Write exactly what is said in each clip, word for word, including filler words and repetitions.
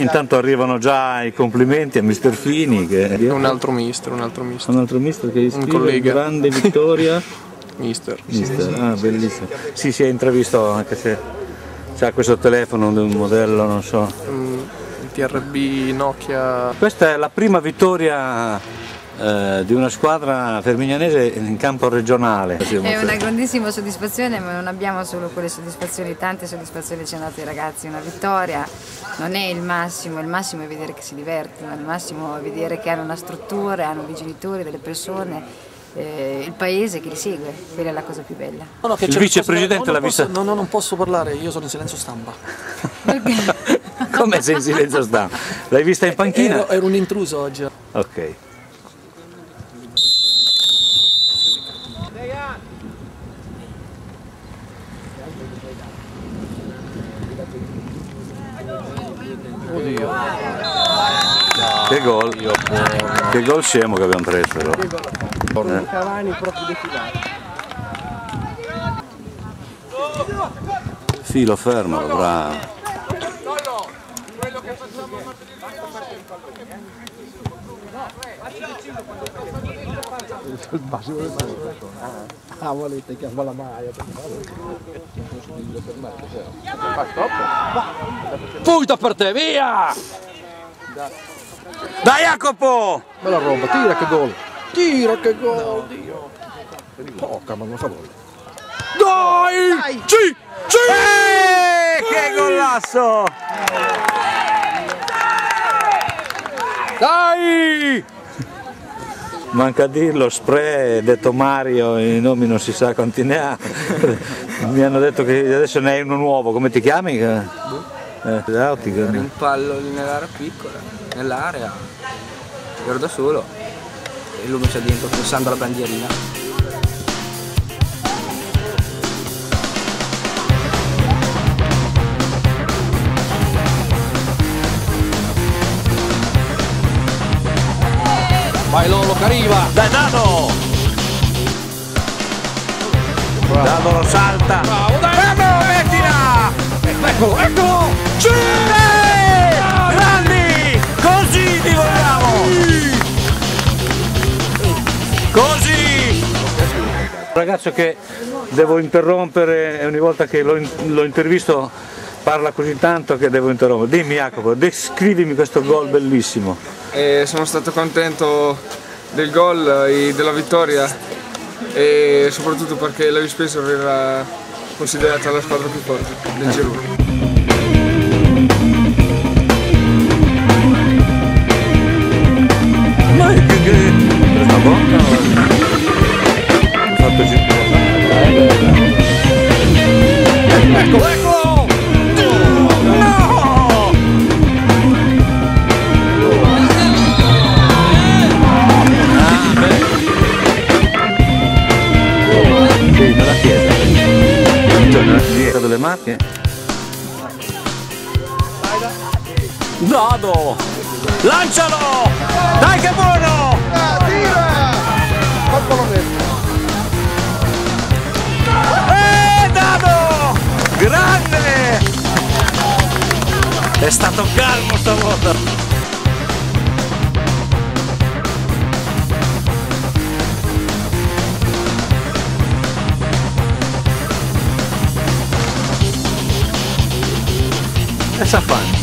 Intanto arrivano già i complimenti a mister Fini. Che... Un altro mister, un altro mister. Un altro mister che un collega. Grande vittoria. Mister. Mister, ah, bellissimo. Sì, si è intravisto anche se c'ha questo telefono di un modello, non so. Mm, il T R B Nokia. Questa è la prima vittoria eh, di una squadra fermignanese in campo regionale. È una grandissima soddisfazione, ma non abbiamo solo quelle soddisfazioni, tante soddisfazioni ci hanno dato i ragazzi. Una vittoria non è il massimo, il massimo è vedere che si divertono, il massimo è vedere che hanno una struttura, hanno dei genitori, delle persone. Eh, il paese che li segue, quella è la cosa più bella. No, no, che il vicepresidente l'ha vista? No, no, non posso parlare, io sono in silenzio stampa. Come sei in silenzio stampa? L'hai vista in panchina? Ero, ero un intruso oggi. Ok. Oddio. Che gol, che gol scemo che abbiamo preso però. Eh. Cavani proprio defilato. Filo fermo, bravo. Ah, volete che la maglia? Punta per te, via! Dai Jacopo! Bella roba, tira che gol! Tira che gol! Dio! Poca, ma non fa gol. Dai! Dai! Sì! Sì! Eh, che golasso! Dai! Manca a dirlo, Spray, detto Mario, i nomi non si sa quanti ne ha. Mi hanno detto che adesso ne hai uno nuovo, come ti chiami? Eh, un pallo nell'area piccola, nell'area, ero da solo e lui mi c'è dentro pensando alla bandierina. Vai Lolo che arriva! Dai Dado! Bravo. Dado lo salta! Bravo, dai! Bravo, mettila! Eccolo, eccolo! Sì! Hey! Grandi! Così ti vogliamo! Così! Un ragazzo che devo interrompere e ogni volta che lo, lo intervisto parla così tanto che devo interrompere. Dimmi Jacopo, descrivimi questo gol bellissimo. E sono stato contento del gol e della vittoria e soprattutto perché la Vispesaro era considerata la squadra più forte del girone. Ma è che che sta bocca? Fatto Eccolo, eccolo! No! Ah, beh. Sì, nella chiesa. Nella chiesa delle Marche. Dado! Lancialo! Dai che buono! Tira! Faccolo dentro! Eh, Dado! Grande! È stato calmo stavolta! E sa fare?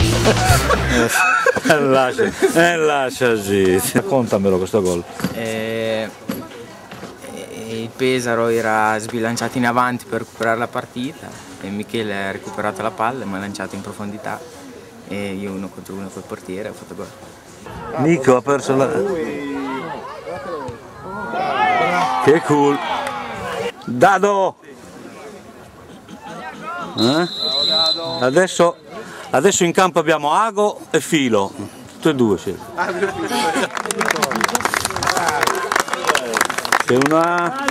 E lascia, e lasciaci. Raccontamelo questo gol. E... e il Pesaro era sbilanciato in avanti per recuperare la partita e Michele ha recuperato la palla e mi ha lanciato in profondità e io uno contro uno col portiere ho fatto gol. Nico ha perso la... Che cool! Dado! Eh? Adesso, adesso in campo abbiamo Ago e Filo, tutti e due sì. C'è una,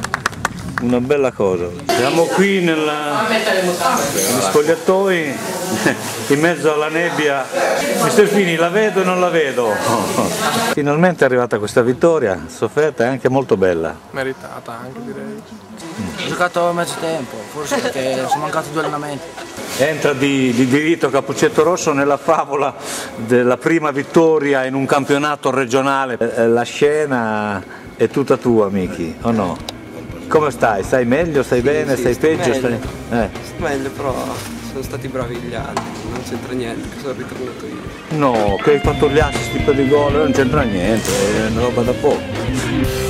una bella cosa. Siamo qui nella, negli spogliatoi in mezzo alla nebbia. Mister Fini, la vedo e non la vedo. Finalmente è arrivata questa vittoria, sofferta e anche molto bella. Meritata anche, direi. Ho giocato a mezzo tempo, forse perché sono mancati due allenamenti. Entra di, di diritto Cappuccetto Rosso nella favola della prima vittoria in un campionato regionale. La scena è tutta tua, Miki, o no? Come stai? Stai meglio? Stai sì, bene? Sì, stai peggio? Meglio. Stai... Eh. Sto meglio, però sono stati bravi gli altri, non c'entra niente, che sono ritornato io. No, che hai fatto gli assist per i gol, non c'entra niente, è una roba da poco.